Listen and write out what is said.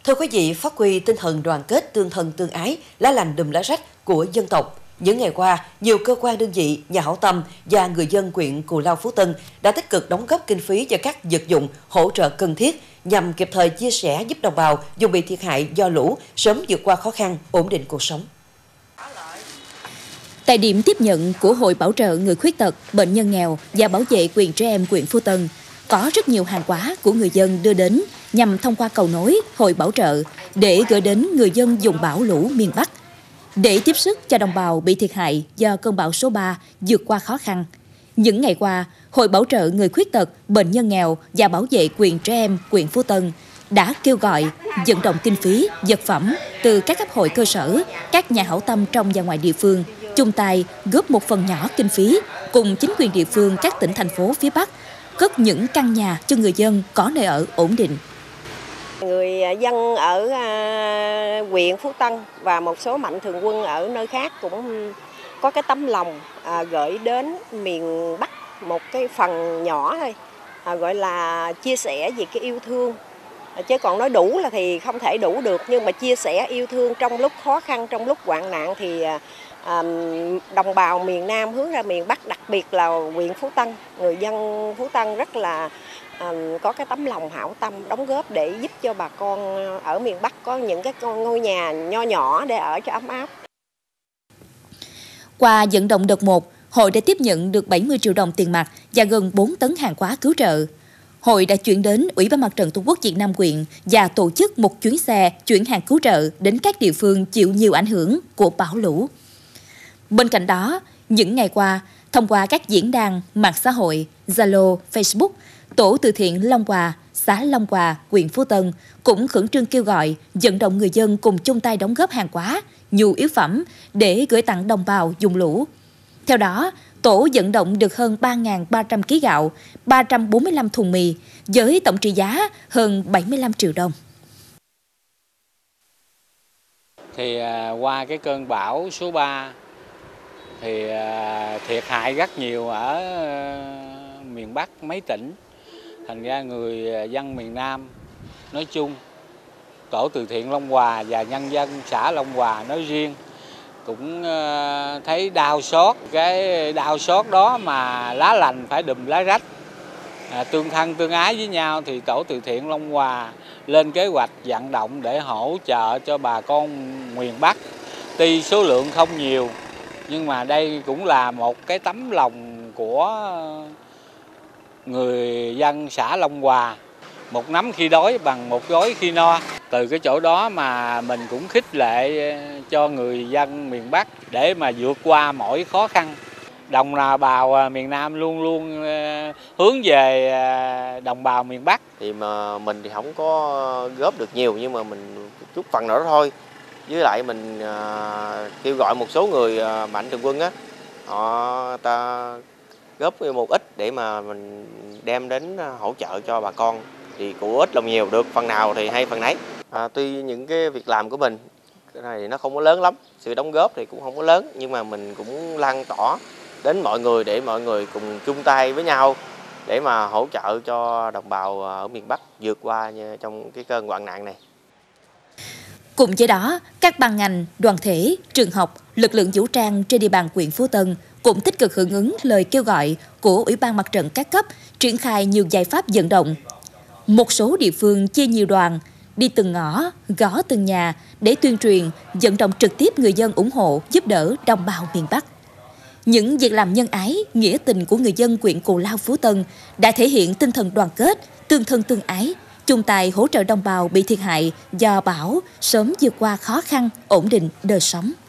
Thưa quý vị, phát huy tinh thần đoàn kết, tương thân tương ái, lá lành đùm lá rách của dân tộc. Những ngày qua, nhiều cơ quan đơn vị, nhà hảo tâm và người dân huyện Cù Lao Phú Tân đã tích cực đóng góp kinh phí cho các vật dụng hỗ trợ cần thiết nhằm kịp thời chia sẻ giúp đồng bào vùng bị thiệt hại do lũ sớm vượt qua khó khăn, ổn định cuộc sống. Tại điểm tiếp nhận của Hội Bảo trợ Người Khuyết tật, Bệnh nhân nghèo và Bảo vệ quyền trẻ em huyện Phú Tân, có rất nhiều hàng hóa của người dân đưa đến nhằm thông qua cầu nối Hội Bảo trợ để gửi đến người dân vùng bão lũ miền Bắc, để tiếp sức cho đồng bào bị thiệt hại do cơn bão số 3 vượt qua khó khăn. Những ngày qua, Hội Bảo trợ Người Khuyết tật, Bệnh nhân nghèo và Bảo vệ quyền trẻ em huyện Phú Tân đã kêu gọi vận động kinh phí, vật phẩm từ các cấp hội cơ sở, các nhà hảo tâm trong và ngoài địa phương chung tay góp một phần nhỏ kinh phí cùng chính quyền địa phương các tỉnh thành phố phía Bắc cất những căn nhà cho người dân có nơi ở ổn định. Người dân ở huyện Phú Tân và một số mạnh thường quân ở nơi khác cũng có cái tấm lòng gửi đến miền Bắc một cái phần nhỏ thôi, gọi là chia sẻ về cái yêu thương. Chứ còn nói đủ là thì không thể đủ được, nhưng mà chia sẻ yêu thương trong lúc khó khăn, trong lúc hoạn nạn thì đồng bào miền Nam hướng ra miền Bắc, đặc biệt là huyện Phú Tân, người dân Phú Tân rất là có cái tấm lòng hảo tâm đóng góp để giúp cho bà con ở miền Bắc có những cái ngôi nhà nho nhỏ để ở cho ấm áp. Qua vận động đợt 1, hội đã tiếp nhận được 70 triệu đồng tiền mặt và gần 4 tấn hàng hóa cứu trợ. Hội đã chuyển đến Ủy ban Mặt trận Tổ quốc Việt Nam huyện và tổ chức một chuyến xe chuyển hàng cứu trợ đến các địa phương chịu nhiều ảnh hưởng của bão lũ. Bên cạnh đó, những ngày qua, thông qua các diễn đàn, mạng xã hội, Zalo, Facebook, Tổ từ thiện Long Hòa, xã Long Hòa, huyện Phú Tân cũng khẩn trương kêu gọi vận động người dân cùng chung tay đóng góp hàng hóa, nhu yếu phẩm để gửi tặng đồng bào vùng lũ. Theo đó, tổ vận động được hơn 3.300 kg gạo, 345 thùng mì với tổng trị giá hơn 75 triệu đồng. Thì qua cái cơn bão số 3 thì thiệt hại rất nhiều ở miền Bắc mấy tỉnh. Thành ra người dân miền Nam nói chung, Tổ từ thiện Long Hòa và nhân dân xã Long Hòa nói riêng cũng thấy đau xót. Cái đau xót đó mà lá lành phải đùm lá rách, tương thân tương ái với nhau thì Tổ từ thiện Long Hòa lên kế hoạch vận động để hỗ trợ cho bà con miền Bắc. Tuy số lượng không nhiều nhưng mà đây cũng là một cái tấm lòng của người dân xã Long Hòa. Một nắm khi đói bằng một gói khi no. Từ cái chỗ đó mà mình cũng khích lệ cho người dân miền Bắc để mà vượt qua mỗi khó khăn. Đồng bào miền Nam luôn luôn hướng về đồng bào miền Bắc. Thì mà mình thì không có góp được nhiều nhưng mà mình chút phần nào đó thôi. Với lại mình kêu gọi một số người mạnh thường quân á, họ ta góp một ít để mà mình đem đến hỗ trợ cho bà con. Thì của ít lòng nhiều, được phần nào thì hay phần nấy. Tuy những cái việc làm của mình cái này thì nó không có lớn lắm, sự đóng góp thì cũng không có lớn, nhưng mà mình cũng lan tỏa đến mọi người để mọi người cùng chung tay với nhau để mà hỗ trợ cho đồng bào ở miền Bắc vượt qua trong cái cơn hoạn nạn này. Cùng với đó, các ban ngành, đoàn thể, trường học, lực lượng vũ trang trên địa bàn huyện Phú Tân cũng tích cực hưởng ứng lời kêu gọi của Ủy ban Mặt trận các cấp, triển khai nhiều giải pháp vận động. Một số địa phương chia nhiều đoàn, đi từng ngõ, gõ từng nhà để tuyên truyền, vận động trực tiếp người dân ủng hộ, giúp đỡ đồng bào miền Bắc. Những việc làm nhân ái, nghĩa tình của người dân huyện Cù Lao Phú Tân đã thể hiện tinh thần đoàn kết, tương thân tương ái, chung tay hỗ trợ đồng bào bị thiệt hại do bão sớm vượt qua khó khăn, ổn định đời sống.